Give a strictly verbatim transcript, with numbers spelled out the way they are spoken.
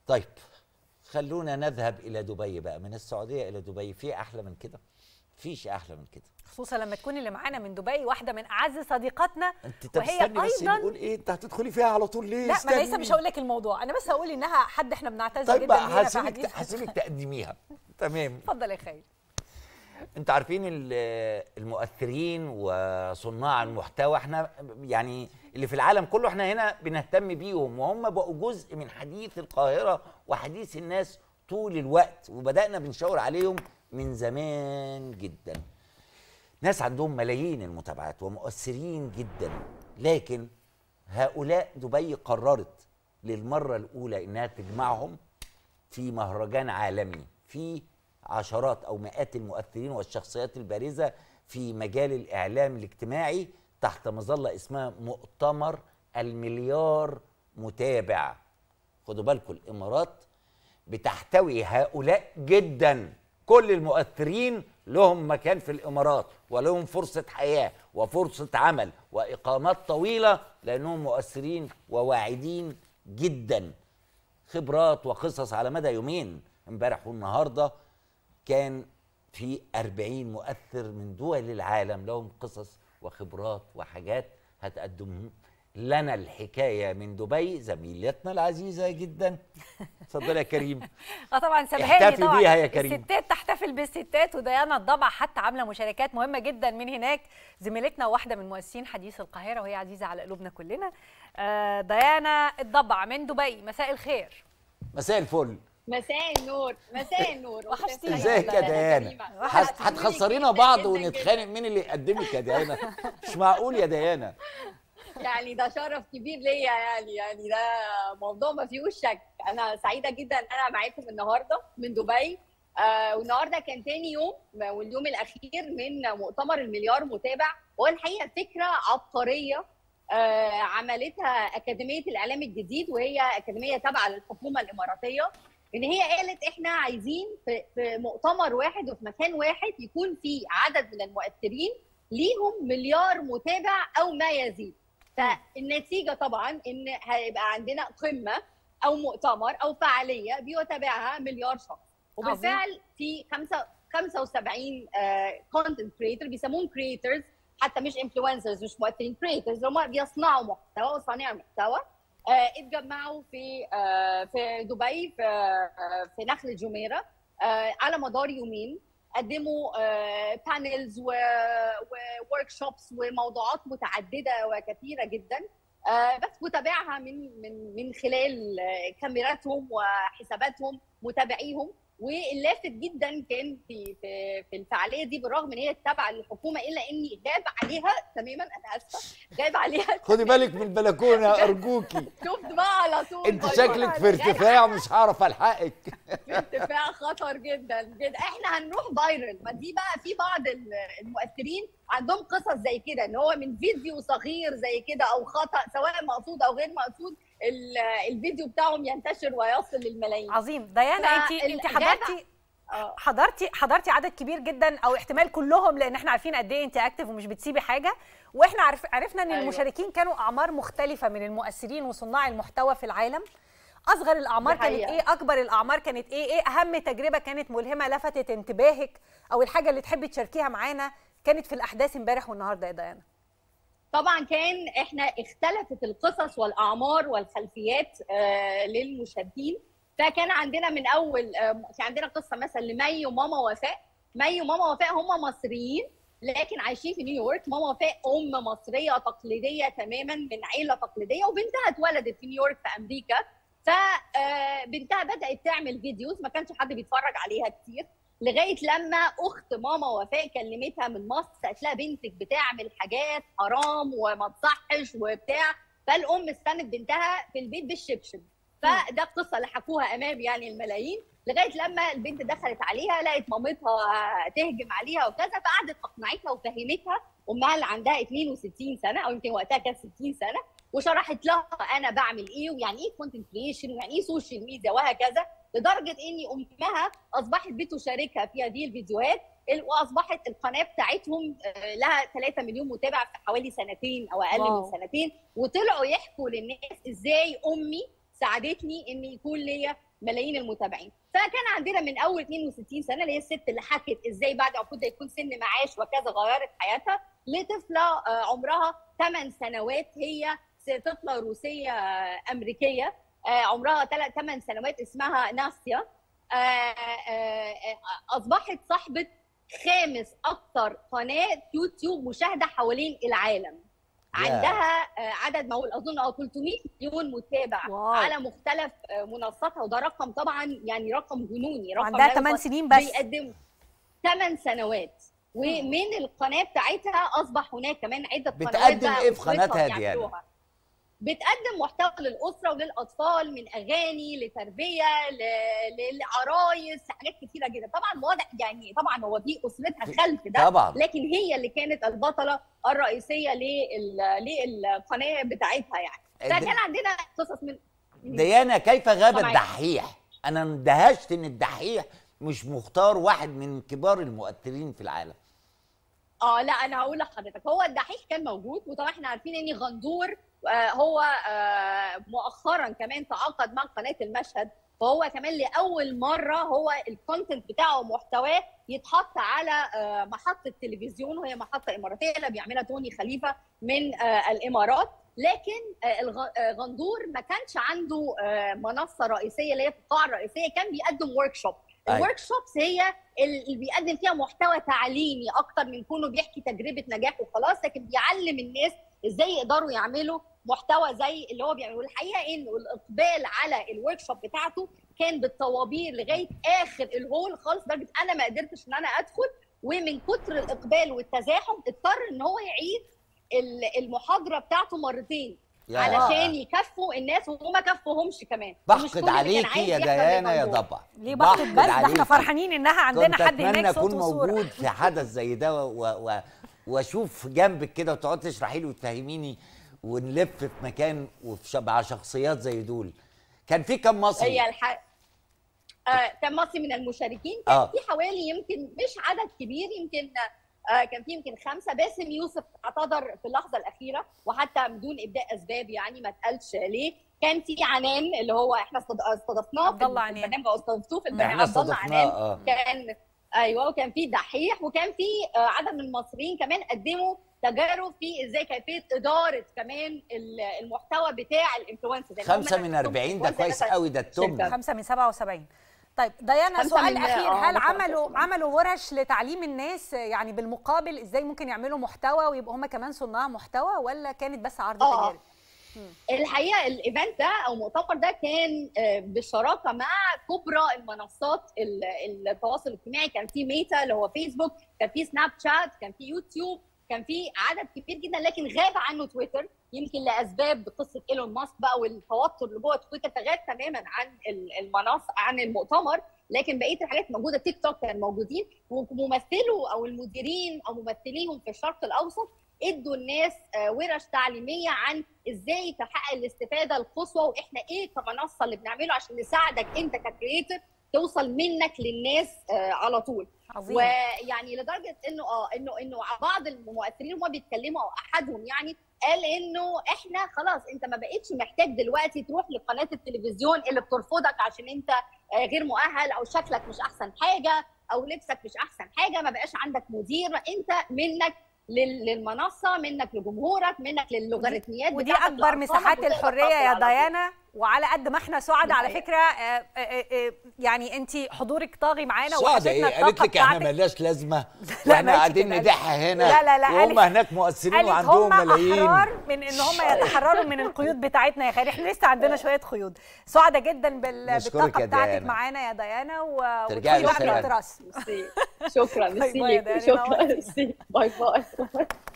طيب خلونا نذهب الى دبي بقى، من السعوديه الى دبي، في احلى من كده؟ مفيش احلى من كده، خصوصا لما تكون اللي معانا من دبي واحده من اعز صديقاتنا. انت طب وهي استني بس ايضا نقول ايه، انت هتدخلي فيها على طول ليه؟ لا، ما انا لسه استني. مش هقول لك الموضوع، انا بس هقول انها حد احنا بنعتز طيب جدا بقى بيها في هسيبك حديث. هسيبك تقدميها. تمام. اتفضل يا خير. انت عارفين ال- المؤثرين وصناع المحتوى، احنا يعني اللي في العالم كله احنا هنا بنهتم بيهم، وهم بقوا جزء من حديث القاهرة وحديث الناس طول الوقت، وبدأنا بنشاور عليهم من زمان جدا. ناس عندهم ملايين المتابعات ومؤثرين جدا، لكن هؤلاء دبي قررت للمرة الأولى إنها تجمعهم في مهرجان عالمي في عشرات أو مئات المؤثرين والشخصيات البارزة في مجال الإعلام الاجتماعي تحت مظلة اسمها مؤتمر المليار متابع. خدوا بالكم، الإمارات بتحتوي هؤلاء جدا، كل المؤثرين لهم مكان في الإمارات ولهم فرصة حياة وفرصة عمل وإقامات طويلة، لأنهم مؤثرين وواعدين جدا. خبرات وقصص على مدى يومين، امبارح والنهارده كان في أربعين مؤثر من دول العالم لهم قصص وخبرات وحاجات هتقدم لنا الحكايه من دبي زميلتنا العزيزه جدا. اتفضلي يا كريم. اه طبعا سابهاني احتفي طبعا بيها يا كريم. الستات تحتفل بالستات، وديانا الضبع حتى عامله مشاركات مهمه جدا من هناك، زميلتنا واحده من مؤسسين حديث القاهره وهي عزيزه على قلوبنا كلنا. آه ديانا الضبع من دبي، مساء الخير. مساء الفل. مساء النور. مساء النور. وحشتيني. ازيك يا ديانا؟ هتخسرينا بعض ونتخانق مين اللي يقدمك يا ديانا؟ مش معقول يا ديانا. يعني ده شرف كبير ليا، يعني يعني ده موضوع ما فيهوش شك. انا سعيده جدا ان انا معاكم النهارده من دبي. آه والنهارده كان تاني يوم واليوم الاخير من مؤتمر المليار متابع، وهو الحقيقه فكره عبقريه آه عملتها اكاديميه الاعلام الجديد، وهي اكاديميه تابعه للحكومه الاماراتيه. ان هي قالت احنا عايزين في, في مؤتمر واحد وفي مكان واحد يكون في عدد من المؤثرين ليهم مليار متابع او ما يزيد. فالنتيجه طبعا ان هيبقى عندنا قمه او مؤتمر او فعاليه بيتابعها مليار شخص، وبالفعل في خمسة وسبعين كونتنت كريتور، بيسموهم كريتورز حتى مش انفلونسرز، مش مؤثرين، كريتورز هم بيصنعوا محتوى وصانع محتوى. آه اتجمعوا في آه في دبي في آه في نخل الجميره آه على مدار يومين، قدموا بانلز وورك شوبس وموضوعات متعدده وكثيره جدا، بس متابعها من من من خلال كاميراتهم وحساباتهم متابعيهم. واللافت جدا كان في في في الفعاليه دي، بالرغم ان هي تابعه للحكومه، الا اني غاب عليها تماما، انا اسفه، غاب عليها. خدي بالك من البلكونه ارجوكي. شفت بقى على طول، انت شكلك في ارتفاع مش هعرف الحقك. في ارتفاع خطر جدا جدا. احنا هنروح فايرل. ما دي بقى في بعض المؤثرين عندهم قصص زي كده، ان هو من فيديو صغير زي كده او خطا سواء مقصود او غير مقصود الفيديو بتاعهم ينتشر ويصل للملايين. عظيم. ديانا انت انت حضرتي حضرتي حضرتي عدد كبير جدا، او احتمال كلهم، لان احنا عارفين قد ايه انت اكتف ومش بتسيبي حاجه، واحنا عرف عرفنا ان أيوة. المشاركين كانوا اعمار مختلفه من المؤثرين وصناع المحتوى في العالم. اصغر الاعمار كانت ايه؟ اكبر الاعمار كانت ايه؟ ايه اهم تجربه كانت ملهمه لفتت انتباهك، او الحاجه اللي تحبي تشاركيها معانا كانت في الاحداث امبارح والنهارده يا ديانا؟ طبعا كان احنا اختلفت القصص والاعمار والخلفيات آه للمشاركين. فكان عندنا من اول آه كان عندنا قصه مثلا لمي وماما وفاء. مي وماما وفاء هم مصريين لكن عايشين في نيويورك. ماما وفاء ام مصريه تقليديه تماما من عيله تقليديه، وبنتها اتولدت في نيويورك في امريكا. فبنتها بدات تعمل فيديوز ما كانش حد بيتفرج عليها كتير، لغايه لما اخت ماما وفاء كلمتها من مصر، قالت لها بنتك بتعمل حاجات حرام وما تصحش وبتاع. فالام استنت بنتها في البيت بالشبشب. فده القصه اللي حكوها امام يعني الملايين، لغايه لما البنت دخلت عليها لقت مامتها تهجم عليها وكذا، فقعدت اقنعتها وفهمتها. امها اللي عندها اتنين وستين سنه او يمكن وقتها كانت ستين سنه، وشرحت لها انا بعمل ايه ويعني ايه كونتنت كريشن ويعني ايه سوشيال ميديا وهكذا، لدرجه ان امها اصبحت بتشاركها في هذه الفيديوهات، واصبحت القناه بتاعتهم لها ثلاثة مليون متابع في حوالي سنتين او اقل واو. من سنتين. وطلعوا يحكوا للناس ازاي امي ساعدتني ان يكون ليا ملايين المتابعين. فكان عندنا من اول اثنين وستين سنه اللي هي الست اللي حكت ازاي بعد المفروض يكون سن معاش وكذا غيرت حياتها، لطفله عمرها ثمان سنوات، هي طفله روسيه امريكيه عمرها ثمان سنوات اسمها ناسيا، اصبحت صاحبه خامس اكثر قناه يوتيوب مشاهده حوالين العالم. yeah. عندها عدد مهول اظن اه ثلاثمائة مليون متابع wow. على مختلف منصاتها، وده رقم طبعا يعني رقم جنوني. رقم عندها ثمان سنين بس، بيقدموا ثمان سنوات، ومن القناه بتاعتها اصبح هناك كمان عده قنوات. بتقدم ايه في قناتها دي يعني؟ بتقدم محتوى للاسره وللاطفال، من اغاني لتربيه للعرايس، حاجات كثيره جدا. طبعا واضح يعني طبعا هو في اسرتها خلف ده طبعا، لكن هي اللي كانت البطله الرئيسيه للقناه بتاعتها يعني. فكان عندنا قصص من ديانا. كيف غاب الدحيح؟ انا اندهشت ان الدحيح مش مختار واحد من كبار المؤثرين في العالم. اه لا انا هقول لحضرتك، هو الدحيح كان موجود، وطبعا احنا عارفين ان غندور آه هو آه مؤخرا كمان تعاقد مع قناه المشهد، وهو كمان لاول مره هو الكونتنت بتاعه ومحتواه يتحط على آه محطه تلفزيون، وهي محطه اماراتيه اللي بيعملها توني خليفه من آه الامارات. لكن آه غندور ما كانش عنده آه منصه رئيسيه اللي هي في القاعه الرئيسيه، كان بيقدم ورك شوب. الورك شوبس هي اللي بيقدم فيها محتوى تعليمي اكتر من كونه بيحكي تجربه نجاح وخلاص، لكن بيعلم الناس ازاي يقدروا يعملوا محتوى زي اللي هو بيعمله. الحقيقه انه الاقبال على الورك شوب بتاعته كان بالطوابير لغايه اخر الهول خالص، لدرجه انا ما قدرتش ان انا ادخل، ومن كتر الاقبال والتزاحم اضطر ان هو يعيد المحاضره بتاعته مرتين علشان يكفوا الناس، وما كفوهمش كمان. بحقد عليكي يا ديانا يا ضبع. ليه بحقد بس؟ ده احنا فرحانين انها عندنا حد هناك صوت وصوره. كنت اتمنى اكون موجود في حدث زي ده واشوف جنبك كده وتقعدي تشرحي لي وتفهميني ونلف في مكان مع شخصيات زي دول. كان في كم مصري؟ هي الحق آه كم مصري من المشاركين؟ كان آه. في حوالي يمكن مش عدد كبير، يمكن آه كان في يمكن خمسه. باسم يوسف اعتذر في اللحظه الاخيره وحتى بدون ابداء اسباب، يعني ما اتقالش ليه. كان في عنان اللي هو احنا استضفناه في البرنامج او استضفتوه في البرنامج، عبد الله عنان آه. كان ايوه، وكان في دحيح، وكان في آه عدد من المصريين كمان قدموا تجارب في ازاي كيفيه اداره كمان المحتوى بتاع الانفلونسرز. خمسه من أربعين ده كويس قوي، ده التوب. خمسه من سبعه وسبعين. طيب ديانا، سؤال اخير، هل عملوا عملوا ورش لتعليم الناس يعني بالمقابل ازاي ممكن يعملوا محتوى ويبقوا هم كمان صناع محتوى، ولا كانت بس عرض تجارب؟ الحقيقه الايفنت ده او المؤتمر ده كان بالشراكه مع كبرى المنصات التواصل الاجتماعي. كان في ميتا اللي هو فيسبوك، كان في سناب شات، كان في يوتيوب، كان في عدد كبير جدا، لكن غاب عنه تويتر يمكن لاسباب قصه ايلون ماسك بقى والتوتر اللي جوه تويتر، فغاب تماما عن المنصه عن المؤتمر. لكن بقيه الحاجات موجوده. تيك توك كانوا موجودين، وممثلوا او المديرين او ممثليهم في الشرق الاوسط ادوا الناس ورش تعليميه عن ازاي تحقق الاستفاده القصوى، واحنا ايه كمنصه اللي بنعمله عشان نساعدك انت ككرييتور توصل منك للناس على طول. عظيم. ويعني لدرجه انه اه انه انه بعض المؤثرين هم بيتكلموا او احدهم يعني قال انه احنا خلاص انت ما بقتش محتاج دلوقتي تروح لقناه التلفزيون اللي بترفضك عشان انت غير مؤهل او شكلك مش احسن حاجه او لبسك مش احسن حاجه، ما بقاش عندك مدير، انت منك للمنصه، منك لجمهورك، منك للوغاريتميات. ودي اكبر مساحات الحريه يا ديانا. وعلى قد ما احنا سعداء على فكره آآ آآ يعني انت حضورك طاغي معانا وحشتنا الطاقه بتاعتك. قالت لك احنا مالناش لازمه واحنا قاعدين ندح هنا. لا لا لا، وهم هناك مؤثرين وعندهم ملايين. هم احرار من ان هم يتحرروا من القيود بتاعتنا يا خالد، احنا لسه عندنا شويه قيود. سعداء جدا بالطاقه بتاعتك معانا يا ديانا، وترجعي بالسلامه. شكرا. شكرا. باي باي.